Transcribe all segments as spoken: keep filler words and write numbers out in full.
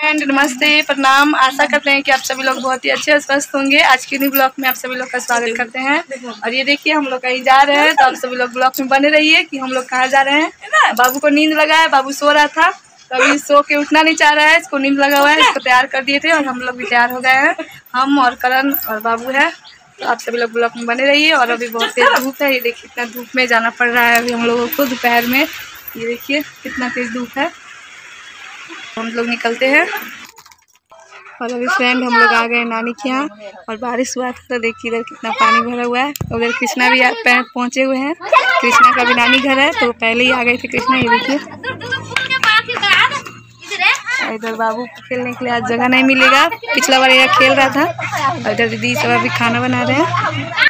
Friend नमस्ते, प्रणाम। आशा करते हैं कि आप सभी लोग बहुत ही अच्छे और स्वस्थ होंगे। आज के न्यू ब्लॉग में आप सभी लोग का स्वागत करते हैं। और ये देखिए हम लोग कहीं जा रहे हैं, तो आप सभी लोग ब्लॉग में बने रहिए कि हम लोग कहाँ जा रहे हैं। बाबू को नींद लगा है, बाबू सो रहा था, तो अभी सो के उठना नहीं चाह रहा है। इसको नींद लगा हुआ है, इसको तैयार कर दिए थे और हम लोग भी तैयार हो गए हैं। हम और करण और बाबू है, तो आप सभी लोग ब्लॉग में बने रहिए। और अभी बहुत तेज धूप है, ये देखिए कितना धूप में जाना पड़ रहा है अभी हम लोगों को दोपहर में। ये देखिए कितना तेज धूप है, हम लोग निकलते हैं। और अभी फ्रेंड हम लोग आ गए नानी के यहाँ, और बारिश हुआ था तो देखिए इधर कितना पानी भरा हुआ है। उधर कृष्णा भी पहुँचे हुए हैं, कृष्णा का भी नानी घर है, तो पहले ही आ गए थे कृष्णा। ये देखिए इधर बाबू को खेलने के लिए आज जगह नहीं मिलेगा, पिछला बार यहाँ खेल रहा था। और इधर दीदी सब अभी खाना बना रहे हैं।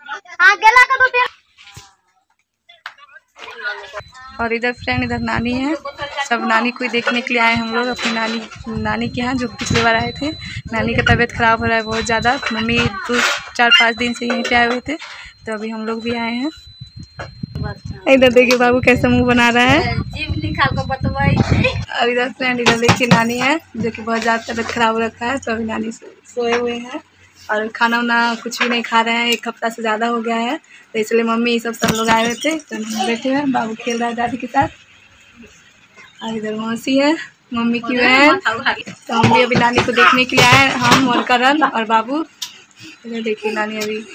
और इधर फ्रेंड इधर नानी है, सब नानी को देखने के लिए आए हम लोग अपनी नानी नानी के यहाँ, जो पिछले बार आए थे। नानी का तबीयत ख़राब हो रहा है बहुत ज़्यादा, मम्मी दो चार पाँच दिन से यहीं पे आए हुए थे, तो अभी हम लोग भी आए हैं। इधर देखिए बाबू कैसे मुंह बना रहा है। और इधर फ्रेंड इधर देखिए नानी है, जो कि बहुत ज़्यादा तबीयत ख़राब रखा है, तो अभी नानी सोए हुए हैं और खाना वाना कुछ भी नहीं खा रहे हैं। एक हफ्ता से ज़्यादा हो गया है, तो इसलिए मम्मी सब सब लोग आए हुए थे, तो हम बैठे हैं। बाबू खेल रहा है दादी के साथ। और इधर मौसी है, मम्मी की बहन, तो हम भी अभी नानी को देखने के लिए आए, हम और करण और बाबू। इधर देखिए नानी अभी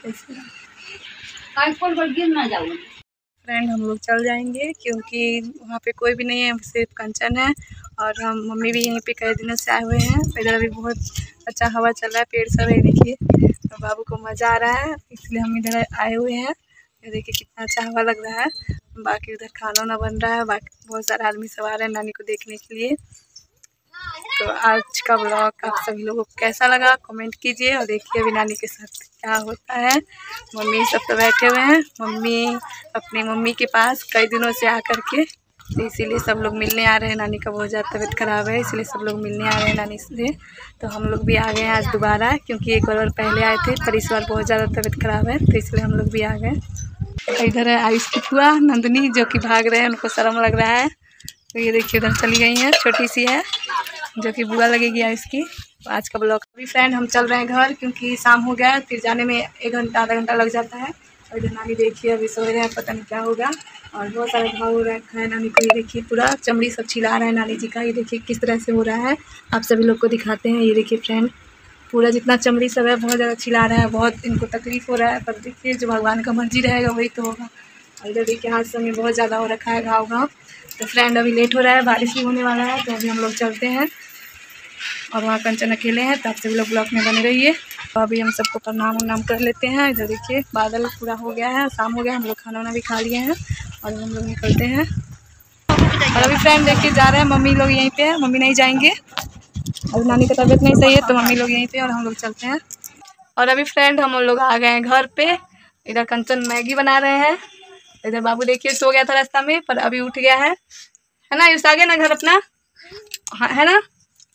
फ्रेंड हम लोग चल जाएंगे, क्योंकि वहाँ पे कोई भी नहीं है, सिर्फ कंचन है और हम मम्मी भी यहीं पे कई दिनों से आए हुए हैं। इधर अभी बहुत अच्छा हवा चल रहा है, पेड़ सब है देखिए, तो बाबू को मज़ा आ रहा है, इसलिए हम इधर आए हुए हैं। ये देखिए कितना अच्छा हवा लग रहा है। बाकी उधर खाना वाना बन रहा है, बाकी बहुत सारे आदमी सब आ रहे हैं नानी को देखने के लिए। तो आज का ब्लॉग आप सभी लोगों को कैसा लगा कमेंट कीजिए। और देखिए अभी नानी के साथ क्या होता है। मम्मी सब तो बैठे हुए हैं, मम्मी अपनी मम्मी के पास कई दिनों से आकर के, तो इसीलिए सब लोग मिलने आ रहे हैं। नानी का बहुत ज़्यादा तबीयत ख़राब है, इसलिए सब लोग मिलने आ रहे हैं नानी से। तो हम लोग भी आ गए हैं आज दोबारा, क्योंकि एक बार पहले आए थे, पर इस बार बहुत ज़्यादा तबीयत ख़राब है, तो इसलिए हम लोग भी आ गए। इधर है आयुष की फुआ नंदिनी, जो कि भाग रहे हैं, उनको शर्म लग रहा है, तो ये देखिए उधर चली गई हैं, छोटी सी है जो कि बुआ लगेगी आयुष की। तो आज का ब्लॉग अभी फ्रेंड हम चल रहे हैं घर, क्योंकि शाम हो गया है, फिर जाने में एक घंटा आधा घंटा लग जाता है। और इधर नानी देखिए अभी सो रहे हैं, पता नहीं क्या होगा। और बहुत सारे घाव हो रखा है नानी को, ये देखिए पूरा चमड़ी सब छिला रहा है नानी जी का। ये देखिए किस तरह से हो रहा है, आप सभी लोग को दिखाते हैं। ये देखिए फ्रेंड पूरा जितना चमड़ी सब है बहुत ज़्यादा छिला रहा है, बहुत इनको तकलीफ़ हो रहा है, पर देखिए जो भगवान का मर्जी रहेगा वही तो होगा। और इधर देखिए हाथ सब में बहुत ज़्यादा हो रखा है घाव घाव। तो फ्रेंड अभी लेट हो रहा है, बारिश भी होने वाला है, तो अभी हम लोग चलते हैं। और वहाँ कंचन अकेले हैं, तो आप सभी लोग ब्लॉग में बने रहिए। तो अभी हम सबको प्रणाम उन्नाम कर लेते हैं। इधर देखिए बादल पूरा हो गया है, शाम हो गया, हम लोग खाना वाना भी खा लिए हैं और हम लोग निकलते हैं। और अभी फ्रेंड देखिए जा रहे हैं, मम्मी लोग यहीं पे है, मम्मी नहीं जाएंगे, अभी नानी का तबीयत नहीं सही है, तो मम्मी लोग यहीं पे और हम लोग चलते हैं। और अभी फ्रेंड हम लोग आ गए हैं घर पे। इधर कंचन मैगी बना रहे हैं, इधर बाबू देखिए सो गया था रास्ता में, पर अभी उठ गया है, है ना? यूँ आगे ना घर अपना, हाँ है ना?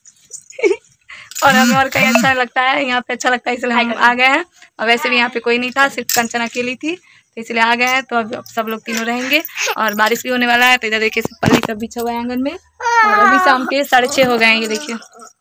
और हमें और कहीं अच्छा लगता है, यहाँ पे अच्छा लगता है, इसलिए हम आ गए हैं। और वैसे भी यहाँ पे कोई नहीं था, सिर्फ कंचन अकेली थी, तो इसलिए आ गए हैं। तो अब सब लोग तीनों रहेंगे, और बारिश भी होने वाला है, तो इधर देखिए सब पल्ली सब बिछा हुआ है आंगन में। और अभी शाम के साढ़े छः हो गए हैं, ये देखिए।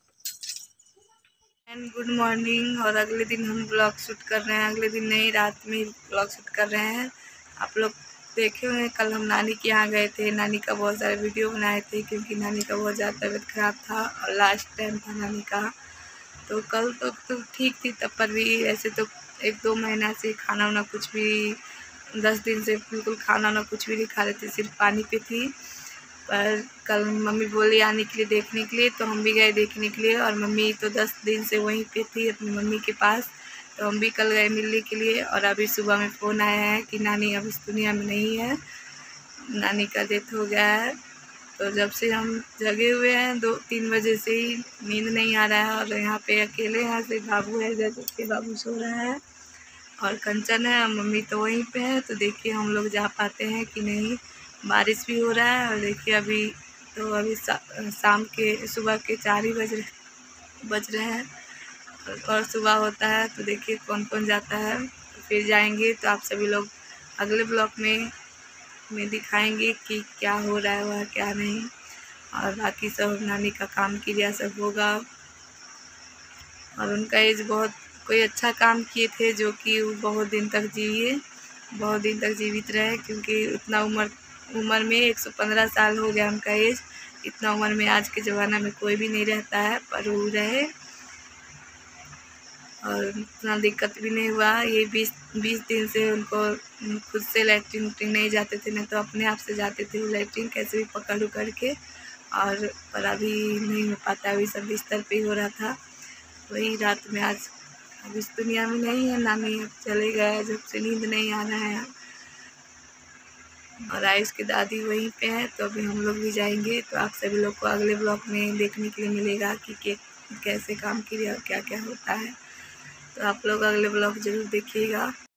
And good morning. और अगले दिन हम ब्लॉग शूट कर रहे हैं, अगले दिन नहीं रात में ब्लॉग शूट कर रहे हैं। आप लोग देखे हुए हैं, कल हम नानी के यहाँ गए थे, नानी का बहुत सारे वीडियो बनाए थे, क्योंकि नानी का बहुत ज़्यादा तबीयत ख़राब था और लास्ट टाइम था नानी का। तो कल तो, तो ठीक थी, तब पर भी ऐसे तो एक दो महीना से खाना वाना कुछ भी, दस दिन से बिल्कुल खाना वाना कुछ भी नहीं खा रहे थे, सिर्फ पानी पे थी। पर कल मम्मी बोली आने के लिए देखने के लिए, तो हम भी गए देखने के लिए। और मम्मी तो दस दिन से वहीं पे थी अपनी मम्मी के पास, तो हम भी कल गए मिलने के लिए। और अभी सुबह में फ़ोन आया है कि नानी अब इस दुनिया में नहीं है, नानी का डेथ हो गया है। तो जब से हम जगे हुए हैं, दो तीन बजे से ही नींद नहीं आ रहा है। और यहाँ पे अकेले हैं, सिर्फ बाबू है, जैसे बाबू सो रहा है और कंचन है, मम्मी तो वहीं पे है। तो देखिए हम लोग जा पाते हैं कि नहीं, बारिश भी हो रहा है। और देखिए अभी तो अभी शाम के सुबह के चार ही बज रहे बज रहे हैं और सुबह होता है, तो देखिए कौन कौन जाता है, तो फिर जाएंगे। तो आप सभी लोग अगले ब्लॉग में में दिखाएंगे कि क्या हो रहा है वह क्या नहीं। और बाकी सब नानी का काम क्रिया सब होगा। और उनका एज बहुत कोई अच्छा काम किए थे जो कि वो बहुत दिन तक जिए, बहुत दिन तक जीवित रहे, क्योंकि उतना उम्र उम्र में एक सौ पंद्रह साल हो गया उनका एज। इतना उम्र में आज के ज़माना में कोई भी नहीं रहता है, पर वो रहे और इतना दिक्कत भी नहीं हुआ। ये बीस बीस दिन से उनको खुद से लैट्रिन उट्रिन नहीं जाते थे, नहीं तो अपने आप से जाते थे वो लैट्रिन कैसे भी पकड़ उकड़ के। और पर अभी नहीं हो पाता, अभी सब बिस्तर पे ही हो रहा था। वही रात में आज अब इस दुनिया में नहीं है नानी, अब चले गए जब से नींद नहीं आ रहा है। और आयुष की दादी वहीं पे है, तो अभी हम लोग भी जाएंगे। तो आप सभी लोग को अगले ब्लॉग में देखने के लिए मिलेगा कि के कैसे काम क्रिया क्या क्या होता है। तो आप लोग अगले ब्लॉग ज़रूर देखिएगा।